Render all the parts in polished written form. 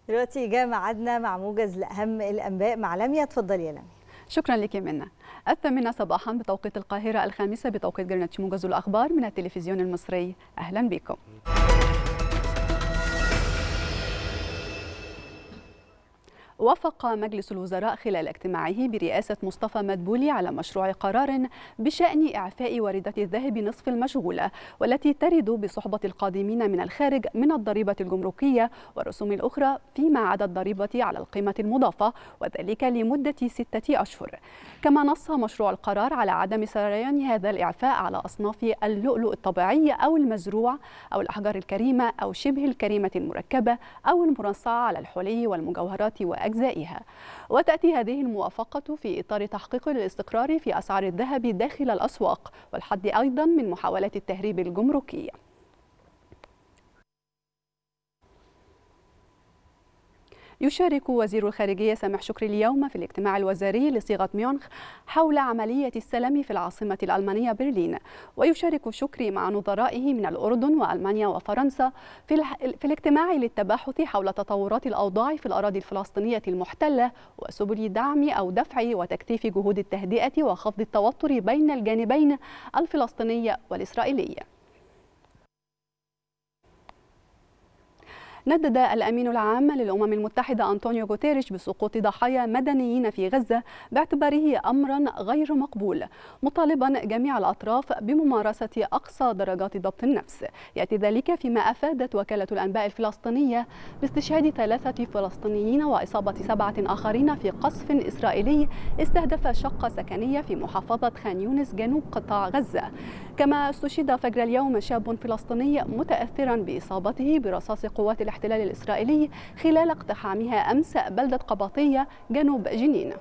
دلوقتي جاء ميعادنا مع موجز لأهم الأنباء مع لميا. اتفضلي يا لميا. شكرا لك منا. 8 صباحا بتوقيت القاهرة، 5 بتوقيت جرينتش، موجز الأخبار من التلفزيون المصري. أهلا بكم. وافق مجلس الوزراء خلال اجتماعه برئاسة مصطفى مدبولي على مشروع قرار بشأن إعفاء واردة الذهب نصف المشغولة، والتي ترد بصحبة القادمين من الخارج من الضريبة الجمركية والرسوم الأخرى فيما عدا الضريبة على القيمة المضافة، وذلك لمدة 6 أشهر. كما نص مشروع القرار على عدم سريان هذا الإعفاء على أصناف اللؤلؤ الطبيعي أو المزروع أو الأحجار الكريمة أو شبه الكريمة المركبة أو المرصعة على الحلي والمجوهرات وأجزائها. وتأتي هذه الموافقة في إطار تحقيق الاستقرار في أسعار الذهب داخل الأسواق والحد أيضا من محاولات التهريب الجمركي. يشارك وزير الخارجية سامح شكري اليوم في الاجتماع الوزاري لصيغة ميونخ حول عملية السلام في العاصمة الألمانية برلين. ويشارك شكري مع نظرائه من الأردن وألمانيا وفرنسا في الاجتماع للتباحث حول تطورات الأوضاع في الأراضي الفلسطينية المحتلة وسبل دعم أو دفع وتكثيف جهود التهدئة وخفض التوتر بين الجانبين الفلسطيني والإسرائيلي. ندد الأمين العام للأمم المتحدة أنطونيو غوتيريش بسقوط ضحايا مدنيين في غزة باعتباره أمرا غير مقبول، مطالبا جميع الأطراف بممارسة أقصى درجات ضبط النفس. يأتي ذلك فيما أفادت وكالة الأنباء الفلسطينية باستشهاد 3 فلسطينيين وإصابة 7 آخرين في قصف إسرائيلي استهدف شقة سكنية في محافظة خان يونس جنوب قطاع غزة. كما استشهد فجر اليوم شاب فلسطيني متأثرا بإصابته برصاص قوات الاحتلال الإسرائيلي خلال اقتحامها أمس بلدة قباطية جنوب جنين.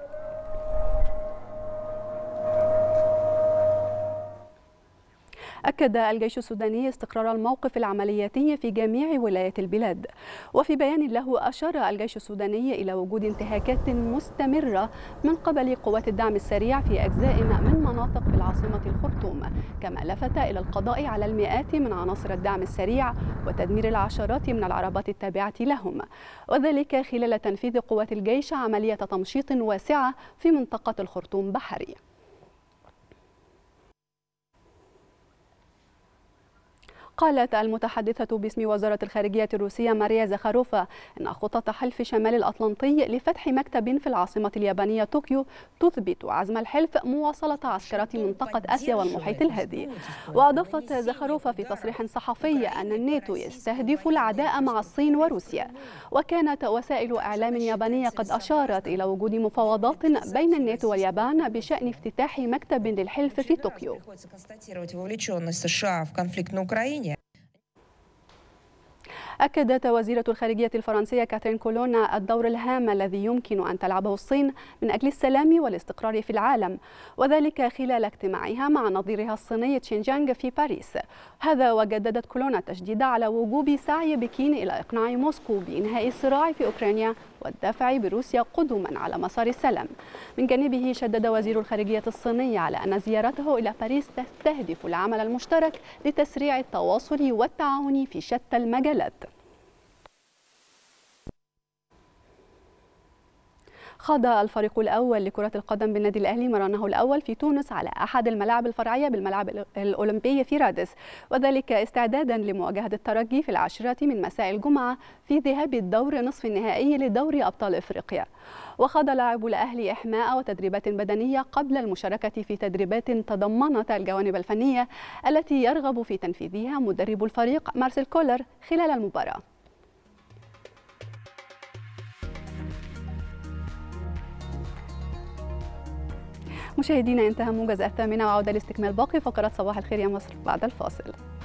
أكد الجيش السوداني استقرار الموقف العملياتي في جميع ولايات البلاد. وفي بيان له أشار الجيش السوداني إلى وجود انتهاكات مستمرة من قبل قوات الدعم السريع في أجزاء من مناطق بالعاصمة الخرطوم، كما لفت إلى القضاء على المئات من عناصر الدعم السريع وتدمير العشرات من العربات التابعة لهم، وذلك خلال تنفيذ قوات الجيش عملية تمشيط واسعة في منطقة الخرطوم بحري. قالت المتحدثة باسم وزارة الخارجية الروسية ماريا زخاروفا إن خطط حلف شمال الأطلنطي لفتح مكتب في العاصمة اليابانية طوكيو تثبت عزم الحلف مواصلة عسكرة منطقة آسيا والمحيط الهادي. وأضافت زخاروفا في تصريح صحفي أن الناتو يستهدف العداء مع الصين وروسيا. وكانت وسائل إعلام يابانية قد أشارت إلى وجود مفاوضات بين الناتو واليابان بشأن افتتاح مكتب للحلف في طوكيو. أكدت وزيرة الخارجية الفرنسية كاترين كولونا الدور الهام الذي يمكن أن تلعبه الصين من أجل السلام والاستقرار في العالم، وذلك خلال اجتماعها مع نظيرها الصيني تشينجانغ في باريس. هذا وجددت كولونا التشديد على وجوب سعي بكين إلى إقناع موسكو بإنهاء الصراع في أوكرانيا والدفع بروسيا قدما على مسار السلام. من جانبه شدد وزير الخارجية الصيني على أن زيارته إلى باريس تستهدف العمل المشترك لتسريع التواصل والتعاون في شتى المجالات. خاض الفريق الأول لكرة القدم بالنادي الأهلي مرانه الأول في تونس على أحد الملاعب الفرعية بالملعب الأولمبي في رادس، وذلك استعدادا لمواجهة الترجي في 10 من مساء الجمعة في ذهاب الدور نصف النهائي لدوري أبطال إفريقيا. وخاض لاعبو الأهلي إحماء وتدريبات بدنية قبل المشاركة في تدريبات تضمنت الجوانب الفنية التي يرغب في تنفيذها مدرب الفريق مارسيل كولر خلال المباراة. مشاهدينا، انتهى موجز 8 وعودة لاستكمال باقي فقرات صباح الخير يا مصر بعد الفاصل.